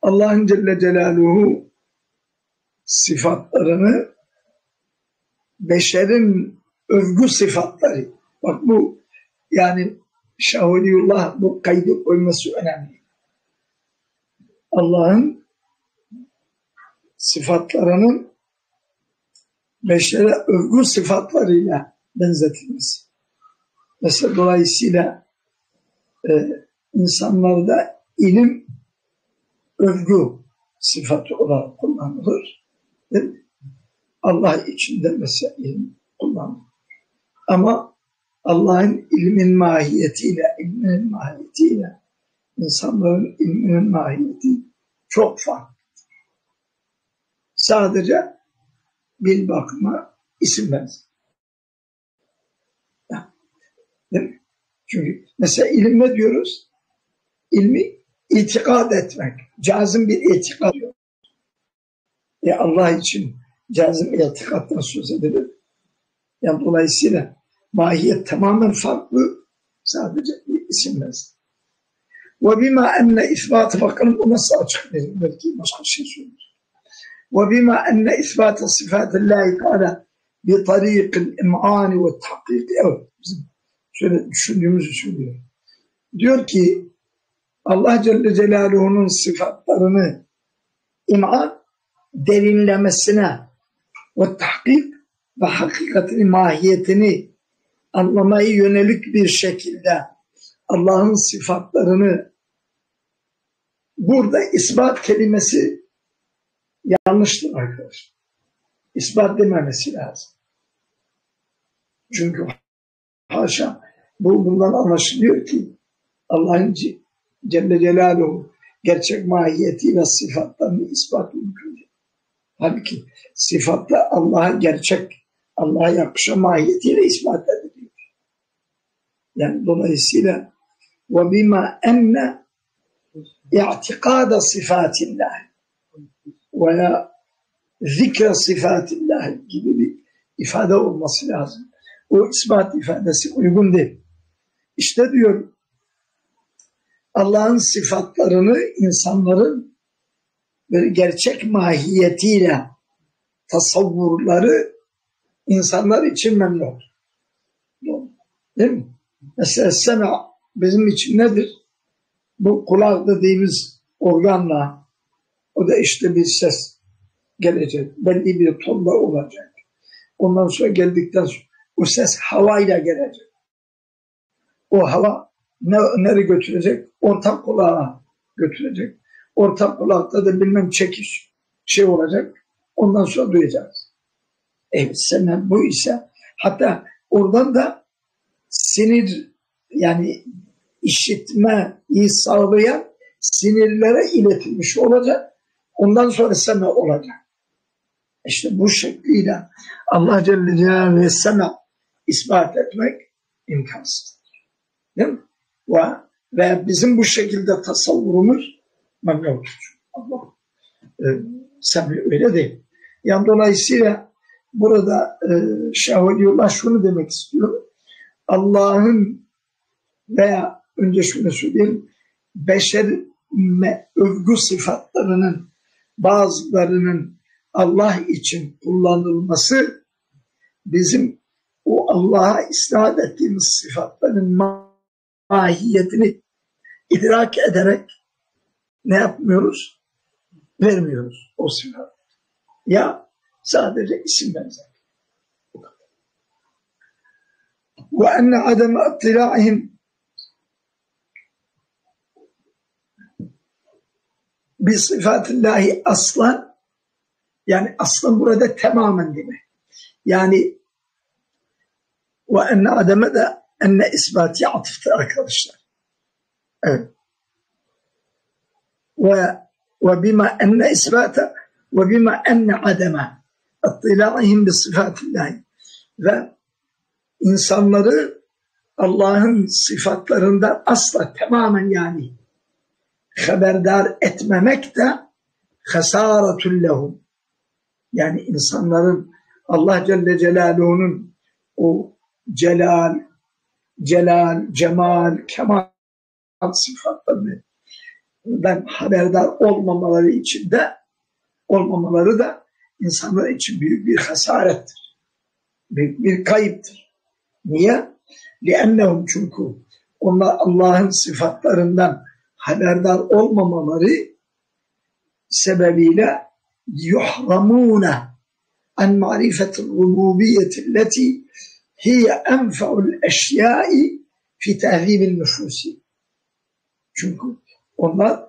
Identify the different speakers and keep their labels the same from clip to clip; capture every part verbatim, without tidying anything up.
Speaker 1: Allah'ın Celle Celaluhu sıfatlarını beşerin övgü sıfatları. Bak bu yani Şahuliyullah bu kaydı koyması önemli. Allah'ın sıfatlarının beşere övgü sıfatlarıyla benzetilmesi. Mesela dolayısıyla e, insanlarda ilim övgü sıfatı olarak kullanılır. Değil mi? Allah için de mesela ilim kullanılır. Ama Allah'ın ilmin mahiyetiyle, ilminin mahiyetiyle insanların ilminin mahiyeti çok farklı. Sadece bir bakıma isim benzer. Değil mi? Çünkü mesela ilim ne diyoruz? İlmi itikad etmek. Cazım bir itikad yok. E Allah için cazım itikaddan söz edilir. Yani dolayısıyla mahiyet tamamen farklı. Sadece bir isim benzer. Ve bima enne isbatı, bakalım o nasıl açıklayayım, belki başka şey söyleyeyim. Ve bima enne isbatı sıfatillahi teala bi tariqil im'ani ve tahkik. Evet, bizim şöyle düşündüğümüzü söylüyor. Diyor ki Allah Celle Celaluhu'nun sıfatlarını im'an, derinlemesine ve tahkik ve hakikatini, mahiyetini anlamaya yönelik bir şekilde Allah'ın sıfatlarını, burada ispat kelimesi yanlıştır arkadaşlar. İspat dememesi lazım. Çünkü haşa bu bundan anlaşılıyor ki Allah'ın Celle Celaluhu gerçek mahiyetiyle sıfatlarını ispat mümkün değil. Halbuki sıfatla Allah'a gerçek, Allah'a yakışan mahiyetiyle ispat ediliyor. Yani dolayısıyla وَبِمَا اَنَّ اِعْتِقَادَ صِفَاتِ اللّٰهِ veya zikre sıfatillah gibi bir ifade olması lazım. O ispat ifadesi uygun değil. İşte diyor Allah'ın sıfatlarını insanların böyle gerçek mahiyetiyle tasavvurları insanlar için memnun. Değil mi? Mesela sema bizim için nedir? Bu kulak dediğimiz organla, o da işte bir ses gelecek. Belli bir tonda olacak. Ondan sonra geldikten sonra o ses havayla gelecek. O hava ne, nereye götürecek? Orta kulağa götürecek. Orta kulakta da bilmem çekiş şey olacak. Ondan sonra duyacağız. Evet, sen bu ise hatta oradan da sinir, yani işitmeyi sağlayan sinirlere iletilmiş olacak. Ondan sonra sema olacak. İşte bu şekliyle Allah Celle Celaluhu'ya sema ispat etmek imkansızdır. Değil mi? Ve, ve bizim bu şekilde tasavvurumuz memnundur. Allah e, sema öyle değil. Yani dolayısıyla burada e, Şahuliyullah şunu demek istiyor. Allah'ın veya önce şunu söyleyeyim, beşer övgü sıfatlarının bazılarının Allah için kullanılması bizim o Allah'a isnat ettiğimiz sıfatların mahiyetini idrak ederek ne yapmıyoruz? Vermiyoruz o sıfat. Ya sadece isim benzer. Ve enne ademe ittila'ihim bi sıfatillahi aslan, yani aslan burada tamamen demek. Yani ve enne ademe de enne isbati atıftır arkadaşlar. Evet. Ve ve bima enne isbata ve bima enne ademe ittila'ihim bi sıfatillahi, ve insanları Allah'ın sıfatlarından asla tamamen yani haberdar etmemek de hasaratul lehum. Yani insanların Allah Celle Celaluhu'nun o celal, celal, cemal, kemal sıfatlarını ben haberdar olmamaları için de olmamaları da insanlar için büyük bir hasarettir. Büyük bir kayıptır. Niye? لِأَنَّهُمْ çünkü onlar Allah'ın sıfatlarından haberdar olmamaları sebebiyle yuhramûne an marifetil rububiyeti leti hiye enfa'ul eşyai fi tehzibil nüfusi. Çünkü onlar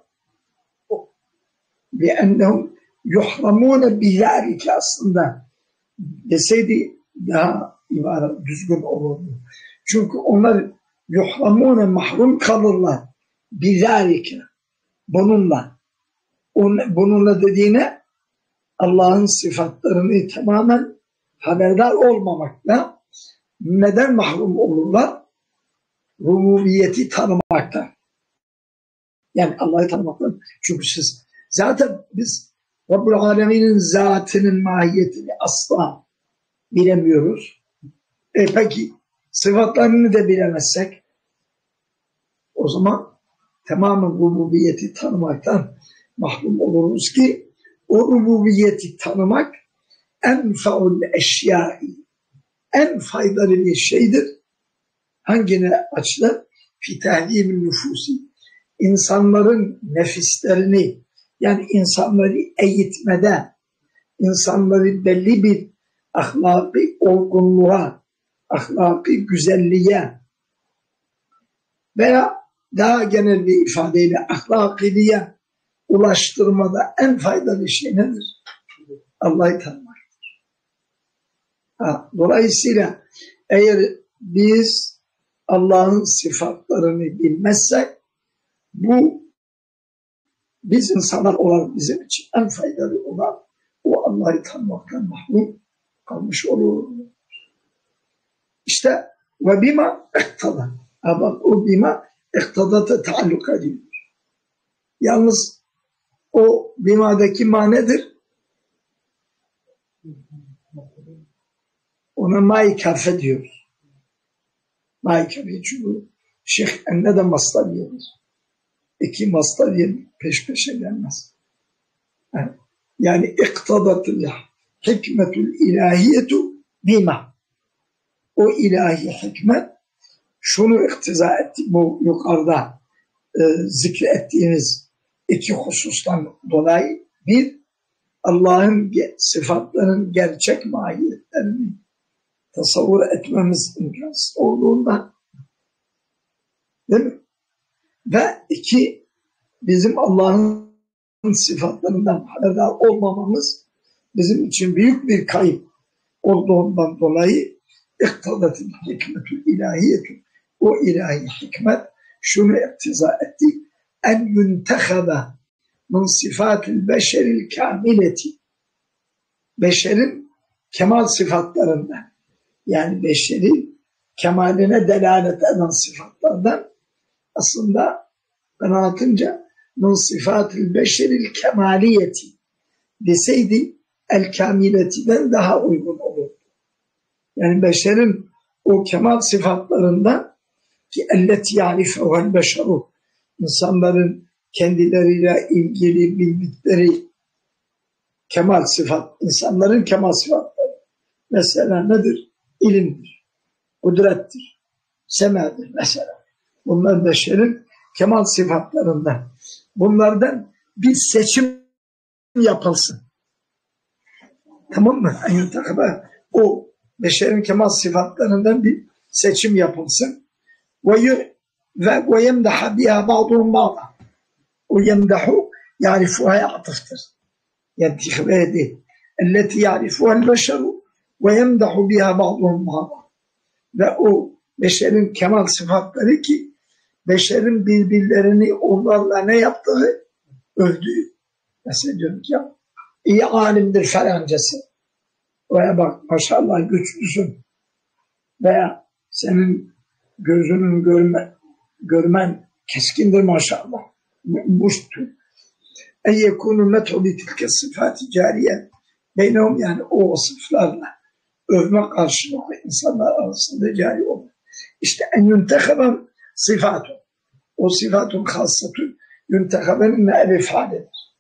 Speaker 1: لِأَنَّهُمْ yuhramûne bizâlike aslında deseydi daha ibare düzgün olurdu. Çünkü onlar yuhramûne mahrum kalırlar bizâlike bununla. Bununla dediğine Allah'ın sıfatlarını tamamen haberdar olmamakla neden mahrum olurlar? Rububiyeti tanımaktan. Yani Allah'ı tanımaktan. Çünkü siz zaten biz Rabbul Alemin'in zatının mahiyetini asla bilemiyoruz. E peki sıfatlarını da bilemezsek o zaman tamamen rububiyeti tanımaktan mahrum oluruz ki o rububiyeti tanımak enfa'ul eşyai en faydalı bir şeydir. Hangine açıdan? Fi tehdimin nüfusi. İnsanların nefislerini yani insanları eğitmede, insanları belli bir ahlaki olgunluğa, ahlaki güzelliğe veya daha genel bir ifadeyle ahlakiliğe ulaştırmada en faydalı şey nedir? Allah'ı tanımaktır. Ha, dolayısıyla eğer biz Allah'ın sıfatlarını bilmezsek bu biz insanlar olarak bizim için en faydalı olan o Allah'ı tanımaktan mahrum kalmış olur. İşte ve bima iktada. Ama o bima iktadata taalluk ediyor. Yalnız o bimadaki ma nedir? Ona ma-i kafe diyoruz. Ma-i kafe çünkü Şeyh enne de mastar diyoruz. İki mastar peş peşe gelmez. Yani iktadatül hikmetül ilahiyetu bima. O ilahi hikmet şunu iktiza etti bu yukarıda e, zikrettiğiniz iki husustan dolayı. Bir, Allah'ın sıfatlarının gerçek mahiyetlerini tasavvur etmemiz imkansız olduğundan, değil mi? Ve iki, bizim Allah'ın sıfatlarından haberdar olmamamız bizim için büyük bir kayıp olduğundan dolayı iktidatil hikmetü ilahiyetü, o ilahi hikmet şunu iktiza etti: en yuntehebe min sıfatil beşeril kamileti, beşerin kemal sıfatlarından, yani beşerin kemaline delalet eden sıfatlardan, aslında kanaatimce min sıfatil beşeril kemaliyeti deseydi el kamiletinden daha uygun olurdu. Yani beşerin o kemal sıfatlarından ki elleti yarifehu'l beşeru, insanların kendileriyle ilgili bildikleri kemal sıfat, insanların kemal sıfatları. Mesela nedir? İlimdir, kudrettir, semedir mesela. Bunlar beşerin kemal sıfatlarından. Bunlardan bir seçim yapılsın. Tamam mı? O beşerin kemal sıfatlarından bir seçim yapılsın. Ve ve yemdaha biha ba'duhum ba'da. O yemdahu yarifuha atıftır. Yani tihvedi. Elleti yarifuha'l beşeru ve yemdahu biha ba'duhum ba'da. Ve o beşerin kemal sıfatları ki beşerin birbirlerini onlarla ne yaptığı övdüğü. Mesela diyorum ki ya iyi alimdir falancası. Veya bak maşallah güçlüsün. Veya senin gözünün görme, görmen keskindir maşallah. Muştu. En yekûnü met'u bitilke sıfat-ı cariye beynehum, yani o vasıflarla övme karşılıklı insanlar arasında cari olur. İşte en yunteheben sıfatun. O sıfatun hassatun Yüntehabenin elif halidir.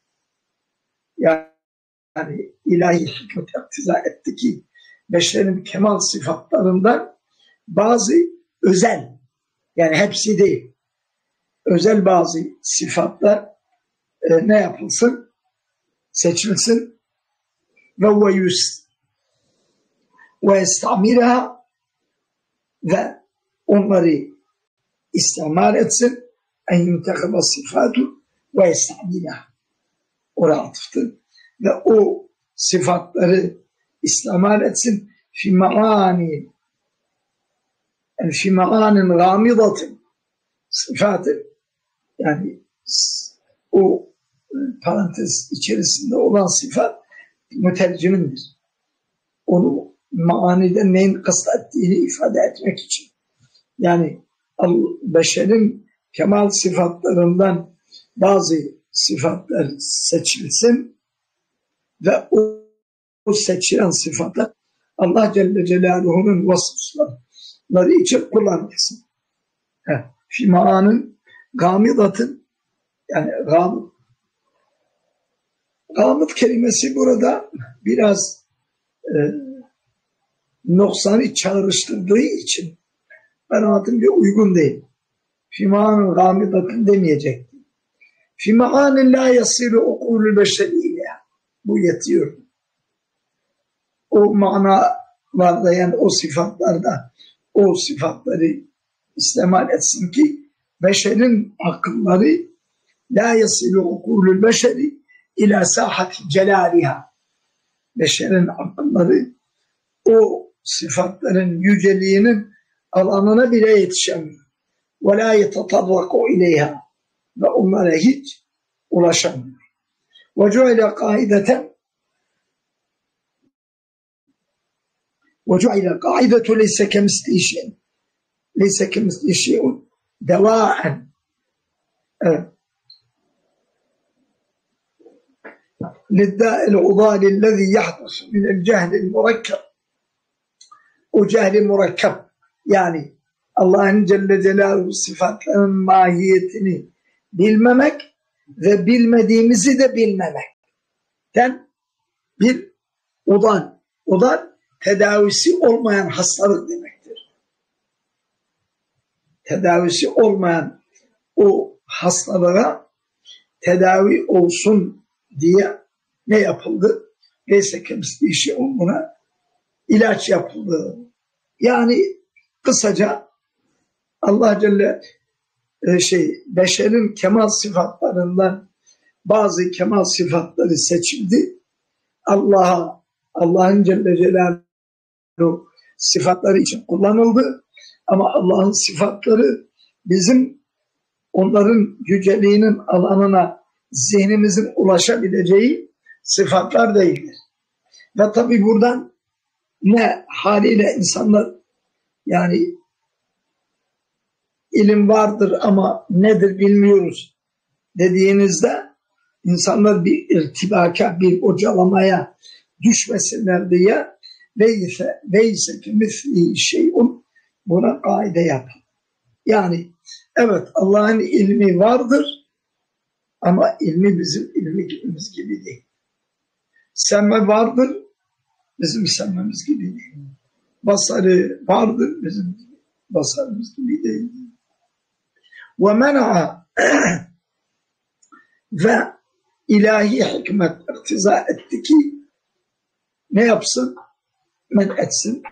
Speaker 1: Yani ilahi hikmet iktiza etti ki beşerin kemal sıfatlarından bazı özel, yani hepsi değil, özel bazı sıfatlar e, ne yapılsın? Seçilsin ve ve yüz ve estamiraha, ve onları istimal etsin. En yüntekaba sıfatu ve estamiraha. Oraya atıftır. Ve o sıfatları istimal etsin. Fi maani, yani fi maanin gamidatin sıfatı, yani o parantez içerisinde olan sıfat mütercimindir. Onu maniden neyin kastettiğini ifade etmek için. Yani beşerin kemal sıfatlarından bazı sıfatlar seçilsin ve o, o seçilen sıfatlar Allah Celle Celaluhu'nun vasıfları için kullanılsın. Fimanın gamidatın, yani gam, gamit kelimesi burada biraz e, noksanı çağrıştırdığı için kanaatim bir uygun değil. Fimanın gamidatın demeyecekti. Fimanın la yasiru ukulul beşeriyle. Bu yetiyor. O manalarda, yani o sıfatlarda o sıfatları istimal etsin ki beşerin akılları la yasilu ukulul beşeri ila sahati celaliha. Beşerin akılları o sıfatların yüceliğinin alanına bile yetişemiyor. Ve la yetetarraku ileyha, ve onlara hiç ulaşamıyor. Ve cu'ile kaideten ve cu'ile kaidetu leyse kemisli şeyin leyse kemisli şeyin devaen. Evet. للداء العضال الذي يحدث من الجهل المركب. O cehli murakkab, yani Allah'ın Celle Celaluhu sıfatlarının mahiyetini bilmemek ve bilmediğimizi de bilmemekten bir udal. Udal tedavisi olmayan hastalık demektir. Tedavisi olmayan o hastalığa tedavi olsun diye ne yapıldı? Neyse kemisli işi buna ilaç yapıldı. Yani kısaca Allah Celle e, şey beşerin kemal sıfatlarından bazı kemal sıfatları seçildi. Allah'a, Allah'ın Celle Celaluhu sıfatları için kullanıldı. Ama Allah'ın sıfatları bizim onların yüceliğinin alanına zihnimizin ulaşabileceği sıfatlar değildir. Ve tabi buradan ne haliyle insanlar, yani ilim vardır ama nedir bilmiyoruz dediğinizde insanlar bir irtibaka, bir bocalamaya düşmesinler diye veyse veyse ki misli şeyun, buna kaide yapın. Yani evet, Allah'ın ilmi vardır ama ilmi bizim ilmimiz gibi değil. Semme vardır, bizim semmemiz gibi değil. Basarı vardır, bizim basarımız gibi değil. Ve men'a ve ilahi hikmet iktiza etti ki ne yapsın? Men etsin.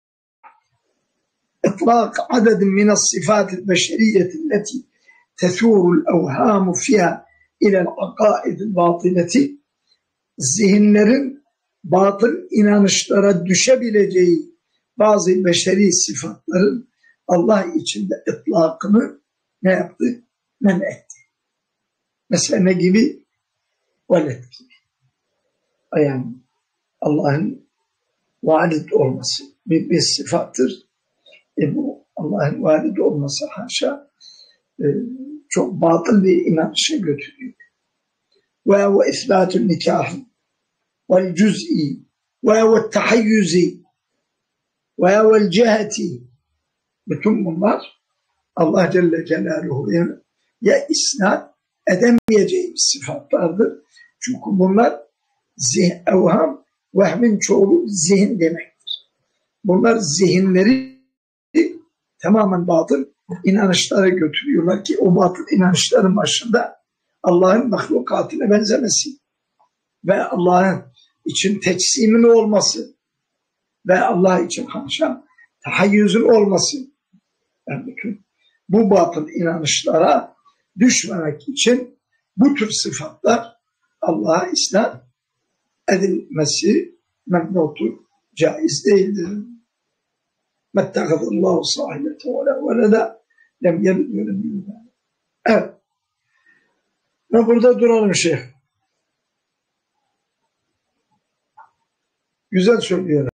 Speaker 1: İtlaq adedin minas sıfatil beşeriyeti leti tethurul evhamu fiha ilel akaidil batıleti, zihinlerin batıl inanışlara düşebileceği bazı beşeri sıfatların Allah içinde itlakını ne yaptı? Men etti. Mesela ne gibi? Veled gibi. Yani Allah'ın valid olması bir, bir sıfattır. E bu Allah'ın valid olması haşa e, çok batıl bir inanışa götürüyor. Ve ve isbatun nikah vel cüz'i ve ve tahayyüzi ve ve ceheti, bütün bunlar Allah Celle Celaluhu'ya ya isnat edemeyeceğimiz sıfatlardır. Çünkü bunlar zihin, evham, vehmin çoğulu zihin demektir. Bunlar zihinleri tamamen batıl inanışlara götürüyorlar ki o batıl inanışların başında Allah'ın mahlukatına benzemesi ve Allah'ın için teçsimin olması ve Allah için haşa tahayyüzün olması. Yani bütün bu batıl inanışlara düşmemek için bu tür sıfatlar Allah'a isnat edilmesi memnutur, caiz değildir. Mettekadallahu sahibete ve la veleda lem yelid ve lem yulad. Evet. Ve burada duralım şeyh. Güzel söylüyor.